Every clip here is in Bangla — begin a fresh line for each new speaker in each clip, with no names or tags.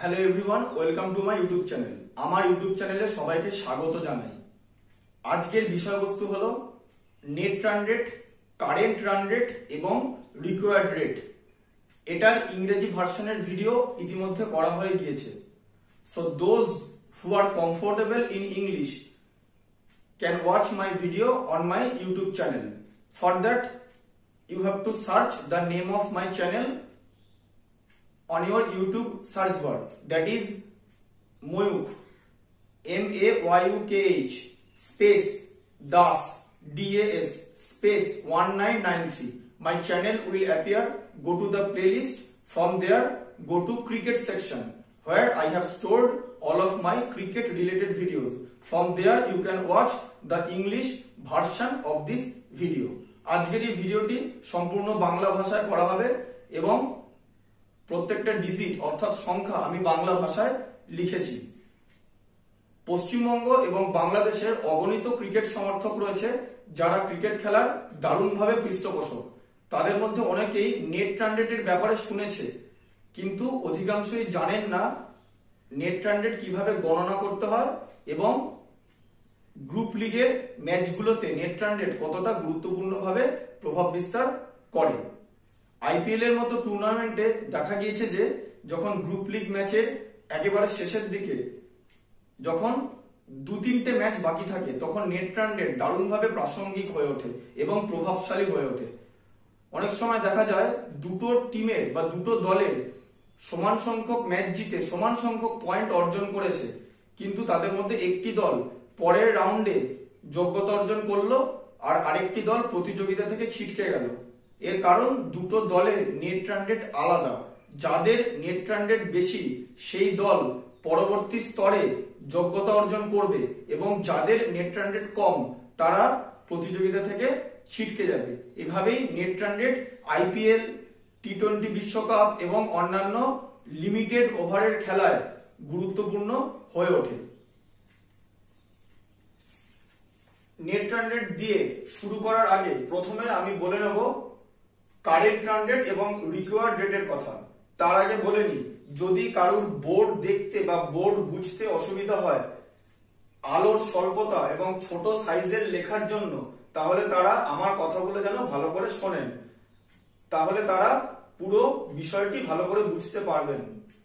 Hello everyone, welcome to my YouTube channel. আমার ইউটিউব চ্যানেলে সবাইকে স্বাগত জানাই। আজকের বিষয়বস্তু হলো net run rate, current run rate এবং রিকোয়ার্ড রেট। এটার ইংরেজি ভার্সনের ভিডিও ইতিমধ্যে করা হয়ে গিয়েছে। So those who are comfortable in English can watch my video on my YouTube channel. For that you have to search the name of my channel on your YouTube search bar, that is Mayukh, MAYUKH space Das DAS space 1993. My channel will appear. Go to the playlist. From there go to cricket section where I have stored all of my cricket related videos. From there you can watch the English version of this video. আজকের এই ভিডিওটি সম্পূর্ণ বাংলা ভাষায় করা হবে এবং প্রত্যেকটা ডিজিট অর্থাৎ সংখ্যা আমি বাংলা ভাষায় লিখেছি। পশ্চিমবঙ্গ এবং বাংলাদেশের অগণিত ক্রিকেট সমর্থক রয়েছে যারা ক্রিকেট খেলার দারুণভাবে পৃষ্ঠপোষক। তাদের মধ্যে অনেকেই নেট রান রেটের ব্যাপারে শুনেছে, কিন্তু অধিকাংশই জানেন না নেট রান রেট কিভাবে গণনা করতে হয় এবং গ্রুপ লিগের ম্যাচগুলোতে নেট রান রেট কতটা গুরুত্বপূর্ণভাবে প্রভাব বিস্তার করে। আইপিএল এর মতো টুর্নামেন্টে দেখা গিয়েছে যে যখন গ্রুপ লিগ ম্যাচের একেবারে শেষের দিকে যখন দু তিনটে ম্যাচ বাকি থাকে তখন নেট রান রেট দারুণভাবে প্রাসঙ্গিক হয়ে ওঠে এবং প্রভাবশালী হয়ে ওঠে। অনেক সময় দেখা যায় দুটো টিমের বা দুটো দলের সমান সংখ্যক ম্যাচ জিতে সমান সংখ্যক পয়েন্ট অর্জন করেছে, কিন্তু তাদের মধ্যে একটি দল পরের রাউন্ডে যোগ্যতা অর্জন করলো আর আরেকটি দল প্রতিযোগিতা থেকে ছিটকে গেল। এর কারণ দুটো দলের নেট রান রেট আলাদা। যাদের নেট রান রেট বেশি সেই দল পরবর্তী স্তরে যোগ্যতা অর্জন করবে এবং যাদের নেট রান রেট কম তারা প্রতিযোগিতা থেকে ছিটকে যাবে। এভাবেই নেট রান রেট আইপিএল, টি-20 বিশ্বকাপ এবং অন্যান্য লিমিটেড ওভারের খেলায় গুরুত্বপূর্ণ হয়ে ওঠে। নেট রান রেট দিয়ে শুরু করার আগে প্রথমে আমি বলে নেব কারেন্ট রান রেট এবং রিকোয়ার্ড রেটের কথা। তার আগে বলে নি, যদি কারোর বোর্ড দেখতে বা বোর্ড বুঝতে অসুবিধা হয় আলোর স্বল্পতা এবং ছোট সাইজের লেখার জন্য, তাহলে তারা আমার কথাগুলো যেন ভালো করে শোনেন, তাহলে তারা পুরো বিষয়টি ভালো করে বুঝতে পারবেন।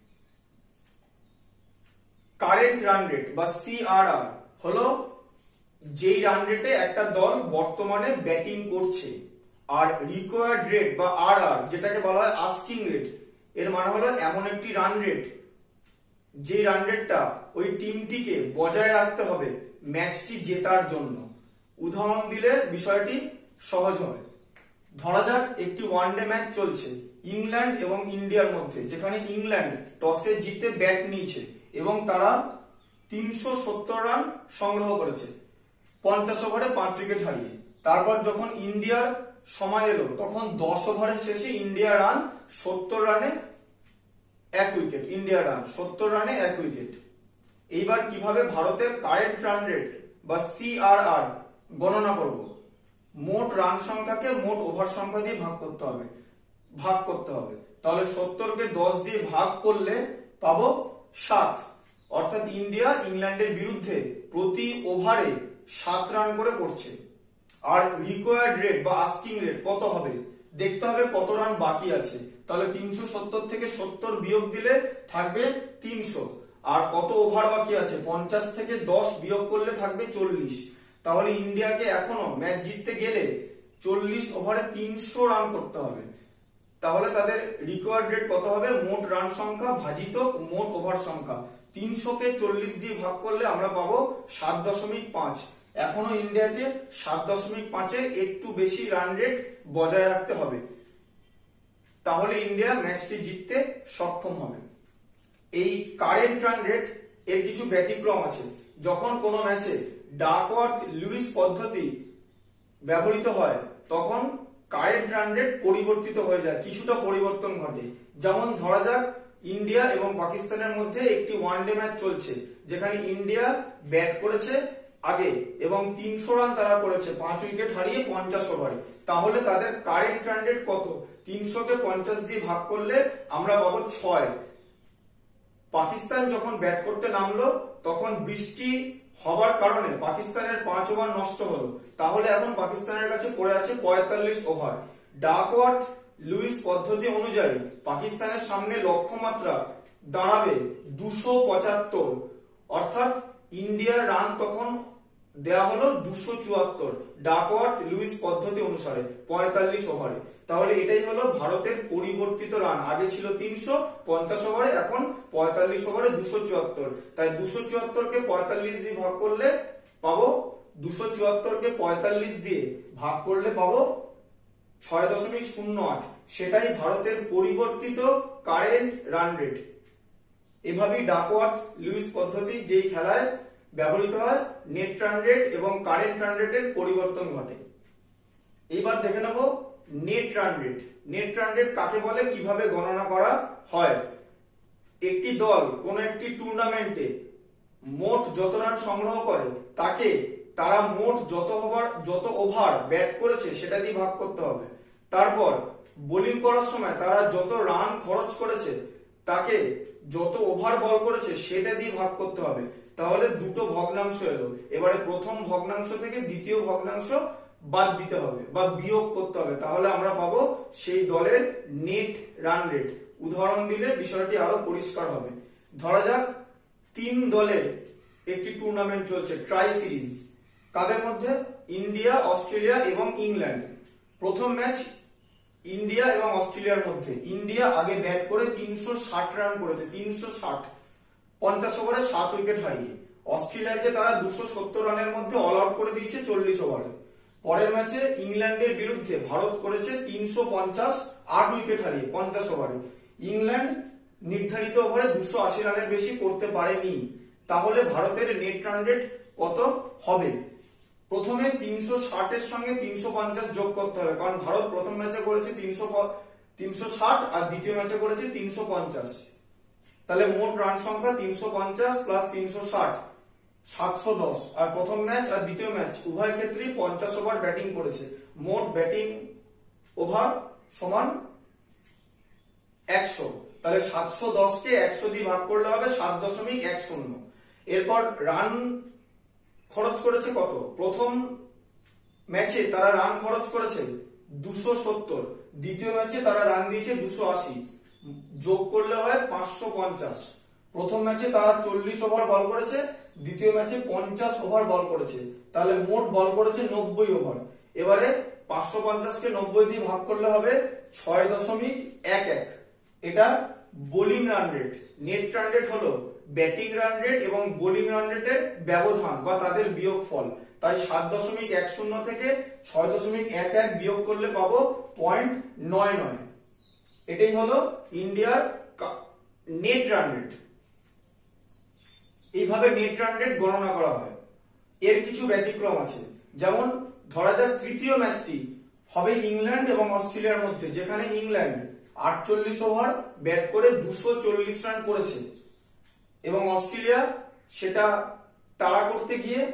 কারেন্ট রান রেট বা সিআরআর হলো যেই রান রেটে একটা দল বর্তমানে ব্যাটিং করছে, আর রিকোয়ার্ড রেট বা আরআর যেটাকে বলা হয় আস্কিং রেট, এর মানে হলো এমন একটি রান রেট যে রান রেটটা ওই টিমটিকে বজায় রাখতে হবে ম্যাচটি জেতার জন্য। উদাহরণ দিলে বিষয়টি সহজ হবে। ধরা যাক একটি ওয়ানডে ম্যাচ চলছে ইংল্যান্ড এবং ইন্ডিয়ার মধ্যে, যেখানে ইংল্যান্ড টসে জিতে ব্যাট নিয়েছে এবং তারা 370 রান সংগ্রহ করেছে 50 ওভারে 5 উইকেট হারিয়ে। তারপর যখন ইন্ডিয়ার সময় এলো তখন 10 ওভারের শেষে ইন্ডিয়া রান 70 রানে 1 উইকেট। ইন্ডিয়া রান 70 রানে 1 উইকেট। এইবার কিভাবে ভারতের কারেন্ট রান রেট বা সিআরআর গণনা করব? মোট রান সংখ্যাকে মোট ওভার সংখ্যা দিয়ে ভাগ করতে হবে। তাহলে 70 কে 10 দিয়ে ভাগ করলে পাবো 7। অর্থাৎ ইন্ডিয়া ইংল্যান্ডের বিরুদ্ধে প্রতি ওভারে 7 রান করে করছে। আর রিকোয়ার্ড রেট বা আস্কিং রেট কত হবে দেখতে হবে, কত রান বাকি আছে। তাহলে 370 থেকে 70 বিয়োগ দিলে থাকবে 300। আর কত ওভার বাকি আছে, 50 থেকে 10 বিয়োগ করলে থাকবে 40। তাহলে ইন্ডিয়াকে এখনো ম্যাচ জিততে গেলে 40 ওভারে 300 রান করতে হবে। তাহলে তাদের রিকোয়ার্ড রেট কত হবে, মোট রান সংখ্যা ভাজিত মোট ওভার সংখ্যা। 300 কে 40 দিয়ে ভাগ করলে আমরা পাবো 7.5। এখনো ইন্ডিয়াকে 7.5 এর একটু বেশি রান রেট বজায় রাখতে হবে, তাহলে ইন্ডিয়া ম্যাচটি জিততে সক্ষম হবে। এই কারেন্ট রান রেট এর কিছু ব্যতিক্রম আছে। যখন কোনো ম্যাচে ডাকওয়ার্থ লুইস পদ্ধতি ব্যবহৃত হয় তখন কারেন্ট রান রেট পরিবর্তিত হয়ে যায়, কিছুটা পরিবর্তন ঘটে। যেমন ধরা যাক ইন্ডিয়া এবং পাকিস্তানের মধ্যে একটি ওয়ানডে ম্যাচ চলছে, যেখানে ইন্ডিয়া ব্যাট করেছে আগে এবং 300 রান তারা করেছে 5 উইকেট হারিয়ে 50 ওভারে। তাহলে তাদের কারেন্ট রান রেট কত? 300 কে 50 দিয়ে ভাগ করলে আমরা পাবো 6। পাকিস্তান যখন ব্যাট করতে নামলো তখন বৃষ্টি হবার কারণে পাকিস্তানের 5 ওভার নষ্ট হলো। তাহলে এখন পাকিস্তানের কাছে পড়ে আছে 45 ওভার। ডাকওয়ার্থ লুইস পদ্ধতি অনুযায়ী পাকিস্তানের সামনে লক্ষ্যমাত্রা দাঁড়াবে 275, অর্থাৎ ইন্ডিয়ার রান তখন দেয়া হলো 274 ডাকওয়ার্থ লুইস পদ্ধতি অনুসারে 45 ওভারে। তাহলে এটাই হলো ভারতের পরিবর্তিত রান। আগে ছিল 350 ওভারে, এখন 45 ওভারে 274। তাই 274 কে 45 দিয়ে ভাগ করলে পাবো 274 কে 45 দিয়ে ভাগ করলে পাবো 6.08। সেটাই ভারতের পরিবর্তিত কারেন্ট রান রেট। এভাবেই ডাকওয়ার্থ লুইস পদ্ধতি যেই খেলায় ব্যবহৃত হয়, নেট রান রেট এবং কারেন্ট রান রেটের পরিবর্তন ঘটে। এবার দেখে নেব net run rate. Net run rate কাকে বলে, কিভাবে গণনা করা হয়। একটি দল কোন একটি টুর্নামেন্টে মোট যত রান সংগ্রহ করে তাকে তারা মোট যত ওভার ব্যাট করেছে সেটা দিয়ে ভাগ করতে হবে। তারপর বোলিং করার সময় তারা যত রান খরচ করেছে তাকে যত ওভার বল করেছে সেটা দিয়ে ভাগ করতে হবে। তাহলে দুটো ভগ্নাংশ এলো। এবারে প্রথম ভগ্নাংশ থেকে দ্বিতীয় ভগ্নাংশ বাদ দিতে হবে বা বিয়োগ করতে হবে, তাহলে আমরা পাবো সেই দলের নেট রান রেট। উদাহরণ দিলে বিষয়টি আরো পরিষ্কার হবে। ধরা যাক 3 দলের একটি টুর্নামেন্ট চলছে, ট্রাই সিরিজ। কাদের মধ্যে? ইন্ডিয়া, অস্ট্রেলিয়া এবং ইংল্যান্ড। প্রথম ম্যাচ ইন্ডিয়া এবং অস্ট্রেলিয়ার মধ্যে। ইন্ডিয়া আগে ব্যাট করে 360 রান করেছে, 360 50 ওভারে 7 উইকেট হারিয়ে। অস্ট্রেলিয়াকে তারা 270 রানের মধ্যে অল আউট করে দিয়েছে 40 ওভারে। পরের ম্যাচে ইংল্যান্ডের বিরুদ্ধে ভারত করেছে 350 8 উইকেট হারিয়ে 50 ওভারে। ইংল্যান্ড নির্ধারিত ওভারে 280 রানের বেশি করতে পারেনি। তাহলে ভারতের নেট রান রেট কত হবে? প্রথমে 360 এর সঙ্গে 350 যোগ করতে হবে, কারণ ভারত প্রথম ম্যাচে করেছে 360 আর দ্বিতীয় ম্যাচে করেছে 350। তাহলে মোট রান সংখ্যা 350 প্লাস 360 710। আর প্রথম ম্যাচ আর দ্বিতীয় ম্যাচ উভয় ক্ষেত্রেই 50 ওভার ব্যাটিং করেছে। মোট ব্যাটিং ওভার সমান 100। তাহলে 710 কে 100 দিয়ে ভাগ করলে হবে 7.10। এরপর রান খরচ করেছে কত? প্রথম ম্যাচে তারা রান খরচ করেছে 270, দ্বিতীয় ম্যাচে তারা রান দিয়েছে 280, যোগ করলে হয় 550। প্রথম ম্যাচে তারা 40 ওভার বল করেছে, দ্বিতীয় ম্যাচে 50 ওভার বল করেছে, তাহলে মোট বল করেছে 90 ওভার। এবারে 550 কে 90 দিয়ে ভাগ করলে হবে 6.11। এটা bowling run rate. Net run rate হলো ব্যাটিং রান রেট এবং বোলিং রান রেটের ব্যবধান বা তাদের বিয়োগফল। তাই 7.10 থেকে 6.11 বিয়োগ করলে পাবো 0.99। এটাই হলো ইন্ডিয়ার নেট রান রেট। এইভাবে নেট রান রেট গণনা করা হয়। এর কিছু ব্যতিক্রম আছে, যেমন ধরা যাক তৃতীয় ম্যাচটি হবে ইংল্যান্ড এবং অস্ট্রেলিয়ার মধ্যে, যেখানে ইংল্যান্ড 48 ওভার ব্যাট করে 240 রান করেছে এবং অস্ট্রেলিয়া সেটা তাড়া করতে গিয়ে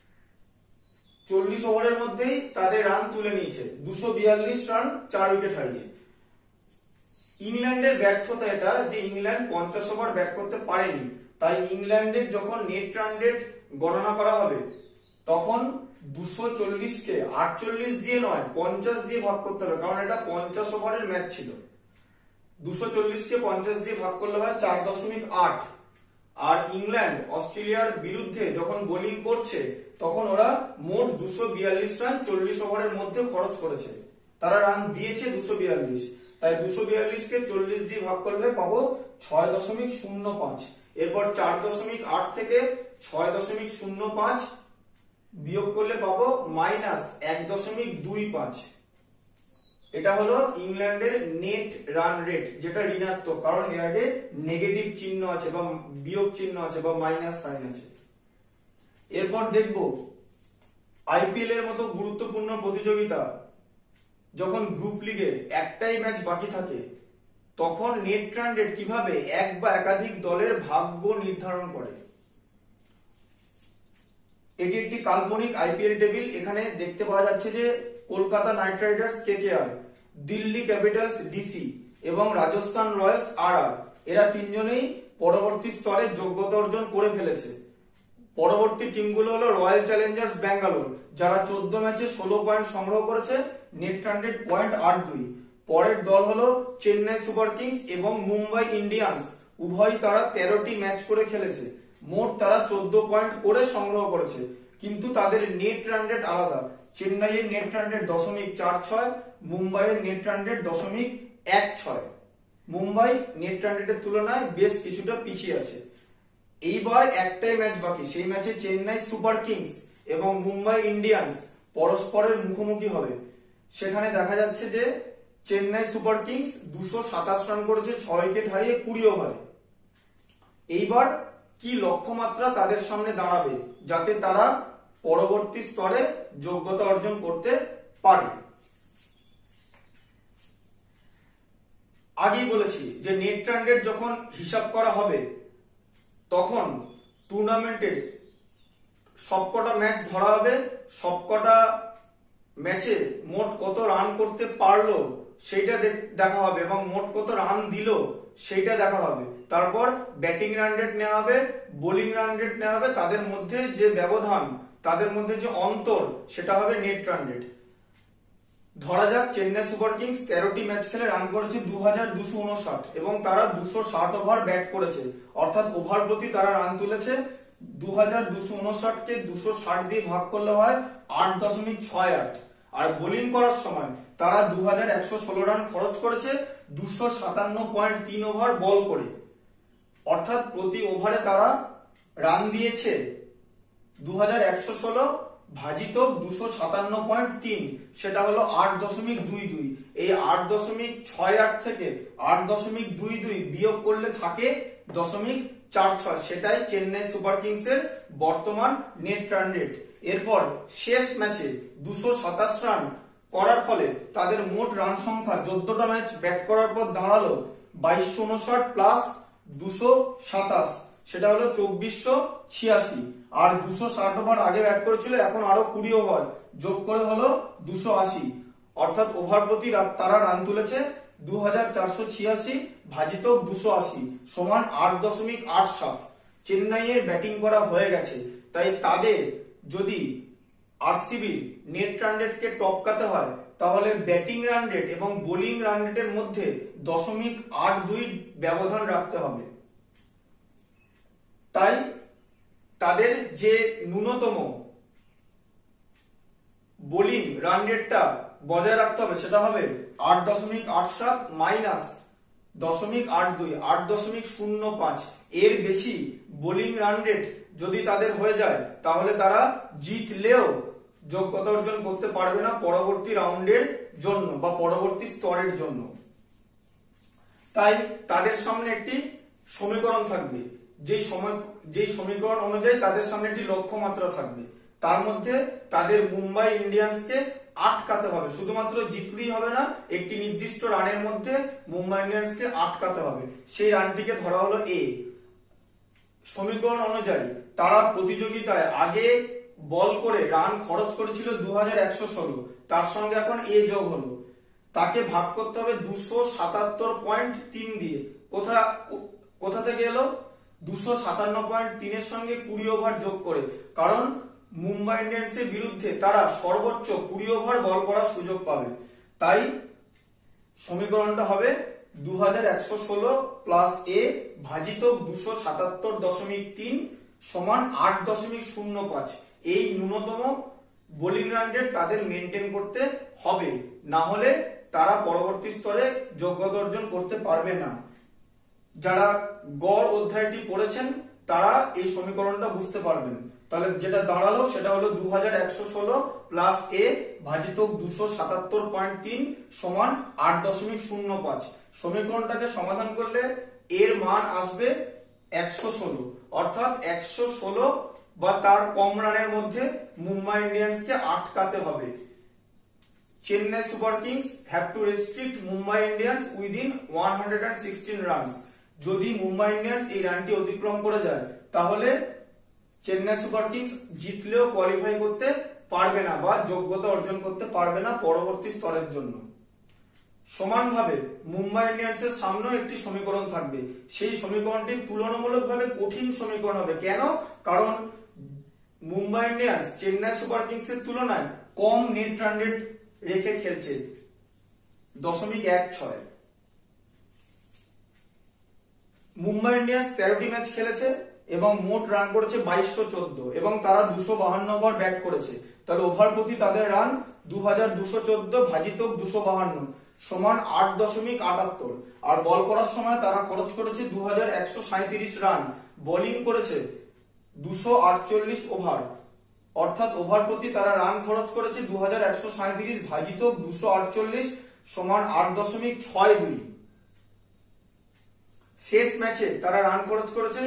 40 ওভারের মধ্যেই তাদের রান তুলে নিয়েছে 242 রান 4 উইকেট হারিয়ে। ইংল্যান্ডের ব্যর্থতা এটা যে ইংল্যান্ড 50 ওভার ব্যাট করতে পারেনি। তাই ইংল্যান্ডের যখন নেট রান রেট গণনা করা হবে তখন 240 কে 48 দিয়ে নয় 50 দিয়ে ভাগ করতে হবে, কারণ এটা 50 ওভারের ম্যাচ ছিল। 240 কে 50 দিয়ে ভাগ করলে হয় 4.8। আর ইংল্যান্ড অস্ট্রেলিয়ার বিরুদ্ধে যখন বোলিং করছে তখন ওরা মোট 242 রান 40 ওভারের মধ্যে খরচ করেছে, তারা রান দিয়েছে 242। তাই 242 কে 40 দিয়ে ভাগ করলে পাবো 6.05। এরপর 4.8 থেকে 6.05 বিয়োগ করলে পাবো -1.25। এটা হলো ইংল্যান্ডের নেট রান রেট, যেটা ঋণাত্মক, কারণ এর আগে নেগেটিভ চিহ্ন আছে বা বিয়োগ চিহ্ন আছে বা মাইনাস সাইন আছে। এরপর দেখব আইপিএল এর মতো গুরুত্বপূর্ণ প্রতিযোগিতা যখন গ্রুপ লিগের একটাই ম্যাচ বাকি থাকে তখন নেট রান রেট কিভাবে এক বা একাধিক দলের ভাগ্য নির্ধারণ করে। এটি একটি কাল্পনিক আইপিএল টেবিল। এখানে দেখতে পাওয়া যাচ্ছে যে Kolkata knight riders KKR, Delhi capitals DC এবং রাজস্থান রয়্যালস আরআর, এরা তিনজনেই পরবর্তী স্তরে যোগ্যতা অর্জন করে ফেলেছে। পরবর্তী টিমগুলো হলো রয়্যাল চ্যালেঞ্জার্স ব্যাঙ্গালোর, যারা 14 ম্যাচে 16 পয়েন্ট সংগ্রহ করেছে, নেট রান রেট 0.82। পরের দল হলো চেন্নাই সুপার কিংস এবং মুম্বাই ইন্ডিয়ান্স, উভয় তারা 13টি ম্যাচ করে খেলেছে, মোট তারা 14 পয়েন্ট করে সংগ্রহ করেছে, কিন্তু তাদের নেট রান রেট আলাদা। চেন্নাইয়ের নেট রান রেট 0.46, মুম্বাইয়ের net run rate 0.16। Mumbai net run রেটের তুলনায় বেশ কিছুটা পিছিয়ে আছে। এইবার একটাই ম্যাচ বাকি, সেই ম্যাচে চেন্নাই সুপার কিংস এবং মুম্বাই ইন্ডিয়ান্স পরস্পরের মুখোমুখি হবে। সেখানে দেখা যাচ্ছে যে চেন্নাই সুপার কিংস 227 রান করেছে 6 উইকেট হারিয়ে 20 ওভারে। এইবার কি লক্ষ্যমাত্রা তাদের সামনে দাঁড়াবে যাতে তারা পরবর্তী স্তরে যোগ্যতা অর্জন করতে পারে? আগেই বলেছি যে নেট রান রেট যখন হিসাব করা হবে তখন টুর্নামেন্টের সবকটা ম্যাচ ধরা হবে, সবকটা ম্যাচে মোট কত রান করতে পারলো সেইটা দেখা হবে এবং মোট কত রান দিল সেইটা দেখা হবে। তারপর ব্যাটিং রান রেট নেওয়া হবে, বোলিং রান রেট নেওয়া হবে, তাদের মধ্যে যে ব্যবধান, তাদের মধ্যে যে অন্তর, সেটা হবে নেট রান রেট। ধরা যাক চেন্নাই সুপার কিংস 13টি ম্যাচ খেলে রান করেছে 2259 এবং তারা 260 ওভার ব্যাট করেছে, অর্থাৎ ওভার প্রতি তারা রান তুলেছে 2259 কে 260 দিয়ে ভাগ করলে হয় 8.68। আর বোলিং করার সময় তারা 2116 রান খরচ করেছে 257.3 ওভার বল করে, অর্থাৎ প্রতি ওভারে তারা রান দিয়েছে 2116 ভাজিত 257.3, সেটা হলো 8.22। এই 8.68 থেকে 8.22 বিয়োগ করলে থাকে 0.46, সেটাই চেন্নাই সুপার কিংস এর বর্তমান নেট রান রেট। এরপর শেষ ম্যাচে 227 রান করার ফলে তাদের মোট রান সংখ্যা 14টা ম্যাচ ব্যাট করার পর দাঁড়ালো 2259 প্লাস 227, সেটা হলো 2486। আর 260 ওভার আগে ব্যাট করেছিল, এখন আরো 20 ওভার যোগ করে হলো 280, অর্থাৎ ওভার প্রতি তারা রান তুলেছে 2486 ভাজিত 280 সমান 8.87। চেন্নাইয়ের ব্যাটিং করা হয়ে গেছে, তাই তাদের যদি আরসিবি নেট রান রেট কে টপকাতে হয় তাহলে ব্যাটিং রান রেট এবং বোলিং রান রেটের মধ্যে 0.82 ব্যবধান রাখতে হবে। তাই তাদের যে ন্যূনতম বোলিং রান রেটটা বজায় রাখতে হবে সেটা হবে 8.87 মাইনাস 0.82, 8.05। এর বেশি বোলিং রান রেট যদি তাদের হয়ে যায় তাহলে তারা জিতলেও যোগ্যতা অর্জন করতে পারবে না পরবর্তী রাউন্ডের জন্য বা পরবর্তী স্তরের জন্য। তাই তাদের সামনে একটি সমীকরণ থাকবে, যেই সমীকরণ অনুযায়ী তাদের সামনে একটি লক্ষ্যমাত্রা থাকবে। তার মধ্যে তাদের মুম্বাই ইন্ডিয়ান্সকে আটকাতে হবে, শুধুমাত্র জিতলেই হবে না, একটি নির্দিষ্ট রানের মধ্যে মুম্বাই ইন্ডিয়ান্সকে আটকাতে হবে। সেই রানটিকে ধরা হলো এ। সমীকরণ অনুযায়ী তারা প্রতিযোগিতায় আগে বল করে রান খরচ করেছিল 2116, তার সঙ্গে এখন এ যোগ হলো, তাকে ভাগ করতে হবে 277.3 দিয়ে। কোথা থেকে এলো? 257.3 এর সঙ্গে 20 ওভার যোগ করে, কারণ মুম্বাই ইন্ডিয়ান্সের বিরুদ্ধে তারা সর্বোচ্চ 20 ওভার বল করার সুযোগ পাবে। তাই সমীকরণটা হবে 2116 প্লাস এ ভাজিত 277.3 সমান 8.05। এই ন্যূনতম বোলিং রান রেট তাদের মেনটেন করতে হবে, না হলে তারা পরবর্তী স্তরে যোগ্যতা অর্জন করতে পারবে না। যারা গড় অধ্যায়টি পড়েছেন তারা এই সমীকরণটা বুঝতে পারবেন। তাহলে যেটা দাঁড়ালো সেটা হলো 2116 প্লাস এ ভাজিত 277.3 সমান 8.05। সমীকরণটাকে সমাধান করলে এর মান আসবে 116, অর্থাৎ 116 বা তার কম রানের মধ্যে মুম্বাই ইন্ডিয়ান্সকে আটকাতে হবে। Chennai super kings have to restrict Mumbai Indians within 116 runs. যদি মুম্বাই ইন্ডিয়ান্স এই রানটি অতিক্রম করে যায় তাহলে চেন্নাই সুপার কিংস জিতলেও কোয়ালিফাই করতে পারবে না বা যোগ্যতা অর্জন করতে পারবে না পরবর্তী স্তরের জন্য। সমানভাবে মুম্বাই ইন্ডিয়ান্সের সামনেও একটি সমীকরণ থাকবে। সেই সমীকরণটি তুলনামূলকভাবে কঠিন সমীকরণ হবে। কেন? কারণ মুম্বাই ইন্ডিয়ান্স চেন্নাই সুপার কিংসের তুলনায় কম নেট রান রেট রেখে খেলছে, 0.16। মুম্বাই ইন্ডিয়ান্স 13টি ম্যাচ খেলেছে এবং মোট রান করেছে 2214 এবং তারা 252 ওভার ব্যাট করেছে। তাহলে ওভার প্রতি তাদের রান 2214 ভাজিত 252 সমান 8.78। আর বল করার সময় তারা খরচ করেছে 2137 রান, বোলিং করেছে 248 ওভার, অর্থাৎ ওভার প্রতি তারা রান খরচ করেছে 2137 ভাজিত 248 সমান 8.62। শেষ ম্যাচে তারা রান খরচ করেছে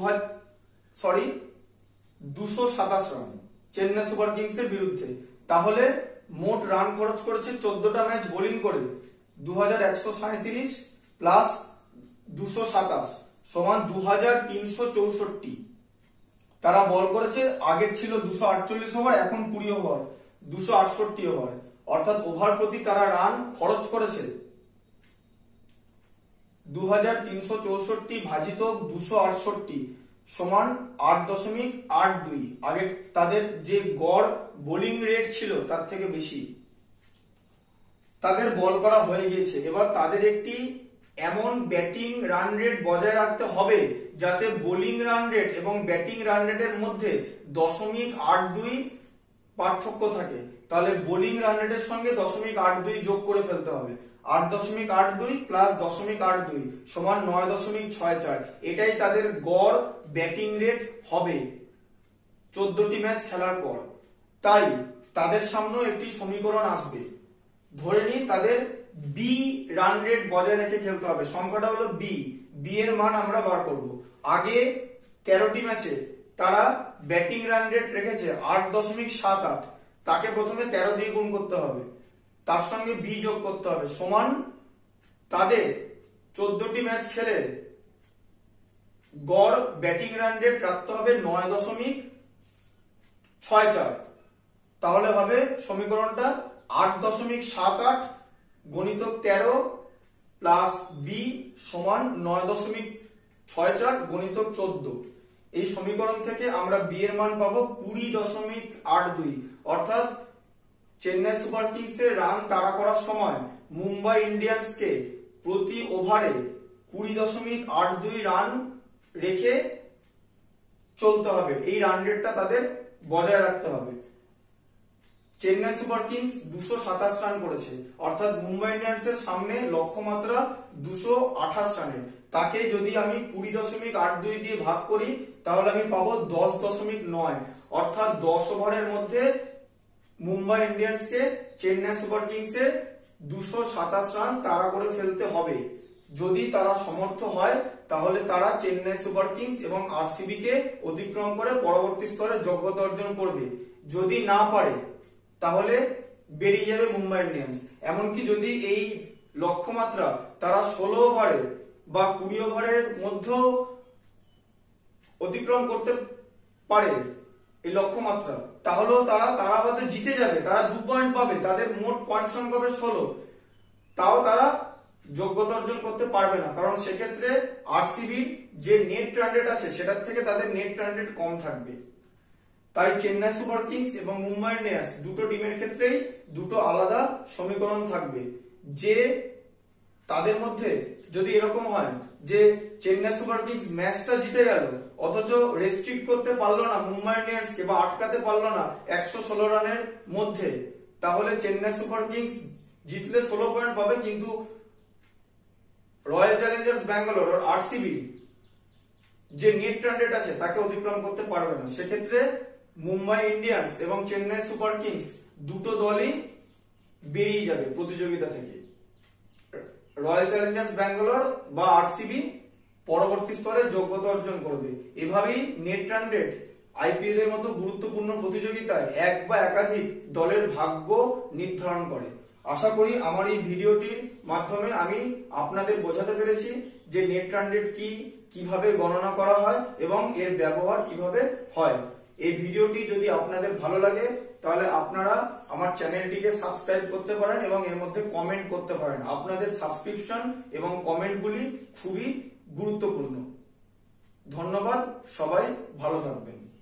227 রান চেন্নাই সুপার কিংসের বিরুদ্ধে। তাহলে মোট রান খরচ করেছে 14টা ম্যাচ বোলিং করে 2137 প্লাস 227 সমান 2364। তারা বল করেছে, আগের ছিল 248 ওভার, এখন 20 ওভার, 268 ওভার, অর্থাৎ ওভার প্রতি তারা রান খরচ করেছে 2364 ভাজিত 268 সমান 8.82। আগে তাদের যে গড় বোলিং রেট ছিল তার থেকে বেশি। তাদের বল করা হয়ে গিয়েছে, এবার তাদের একটি এমন ব্যাটিং রান রেট বজায় রাখতে হবে যাতে বোলিং রান রেট এবং ব্যাটিং রান রেটের মধ্যে 0.82 পার্থক্য থাকে। তাহলে বোলিং রান রেটের সঙ্গে 0.82 যোগ করে ফেলতে হবে। 8.82 প্লাস 0.82 সমান 9.64। এটাই তাদের গড় ব্যাটিং রেট হবে 14টি ম্যাচ খেলার পর। তাই তাদের সামনেও একটি সমীকরণ আসবে। ধরে নিই তাদের বি রান রেট বজায় রেখে খেলতে হবে। সংখ্যাটা হলো বি এর মান আমরা বার করব। আগে 13টি ম্যাচে তারা ব্যাটিং রান রেট রেখেছে 8.78, তাকে প্রথমে 13 দিয়ে গুণ করতে হবে, তার সঙ্গে বি যোগ করতে হবে, সমান তাদের 14টি ম্যাচ খেলে গড় ব্যাটিং রান রেট রাখতে হবে 9.64। তাহলে হবে সমীকরণটা 8.78 গণিতক 13 প্লাস বি সমান 9.64 গণিতক 14। এই সমীকরণ থেকে আমরা বি এর মান পাবো 20.82। অর্থাৎ চেন্নাই সুপার কিংসের রান তাড়া করার সময় মুম্বাই ইন্ডিয়ান্সকে প্রতি ওভারে 20.82 রান রেখে চলতে হবে। এই রান রেটটা তাদের বজায় রাখতে হবে। চেন্নাই সুপার কিংস 227 রান করেছে, অর্থাৎ মুম্বাই ইন্ডিয়ান্সের সামনে লক্ষ্যমাত্রা 228 রানের। তাকে যদি আমি 20.82 দিয়ে ভাগ করি তাহলে আমি পাবো 10.9, অর্থাৎ 10 ওভারের মধ্যে মুম্বাই ইন্ডিয়ান্সকে চেন্নাই সুপার কিংসের 227 রান তাড়া করে ফেলতে হবে। যদি তারা সমর্থ হয় তাহলে তারা চেন্নাই সুপার কিংস এবং আরসিবি কে অতিক্রম করে পরবর্তী স্তরে যোগ্যতা অর্জন করবে। যদি না পারে তাহলে বেরিয়ে যাবে মুম্বাই ইন্ডিয়ান্স। এমনকি যদি এই লক্ষ্যমাত্রা তারা 16 ওভারে বা 20 ওভারের মধ্যেও অতিক্রম করতে পারে এই লক্ষ্যমাত্রা, তাহলেও তারা হয়তো জিতে যাবে, তারা 2 পয়েন্ট পাবে, তাদের মোট পয়েন্ট সংখ্যা হবে 16, তাও তারা যোগ্যতা অর্জন করতে পারবে না, কারণ সেক্ষেত্রে আরসিবির যে নেট রান রেট আছে সেটার থেকে তাদের নেট রান রেট কম থাকবে। তাই চেন্নাই সুপার কিংস এবং মুম্বাই ইন্ডিয়ান্স দুটো টিমের ক্ষেত্রেই দুটো আলাদা সমীকরণ থাকবে। যে তাদের মধ্যে যদি এরকম হয় যে চেন্নাই সুপার কিংস ম্যাচটা জিতে গেল অথচ রেস্ট্রিক্ট করতে পারলো না মুম্বাই ইন্ডিয়ান্সকে বা আটকাতে পারলো না 116 রানের মধ্যে, তাহলে চেন্নাই সুপার কিংস জিতলে 16 পয়েন্ট পাবে, কিন্তু রয়্যাল চ্যালেঞ্জার্স ব্যাঙ্গালোর আর আরসিবি যে নেট রান রেট আছে তাকে অতিক্রম করতে পারবে না। সেক্ষেত্রে মুম্বাই ইন্ডিয়ান্স এবং চেন্নাই সুপার কিংস দুটো দলই বেরিয়ে যাবে প্রতিযোগিতা থেকে। রয়্যাল চ্যালেঞ্জার্স ব্যাঙ্গালোর বা আরসিবি পরবর্তী স্তরে যোগ্যতা অর্জন করবে। এভাবেই নেট রান রেট আইপিএল এর মতো গুরুত্বপূর্ণ প্রতিযোগিতায় এক বা একাধিক দলের ভাগ্য নির্ধারণ করে। আশা করি আমার এই ভিডিওটির মাধ্যমে আমি আপনাদের বোঝাতে পেরেছি যে নেট রান রেট কি, কিভাবে গণনা করা হয় এবং এর ব্যবহার কিভাবে হয়। এই ভিডিওটি যদি আপনাদের ভালো লাগে তাহলে আপনারা আমার চ্যানেলটিকে সাবস্ক্রাইব করতে পারেন এবং এর মধ্যে কমেন্ট করতে পারেন। আপনাদের সাবস্ক্রিপশন এবং কমেন্টগুলি খুবই গুরুত্বপূর্ণ। ধন্যবাদ, সবাই ভালো থাকবেন।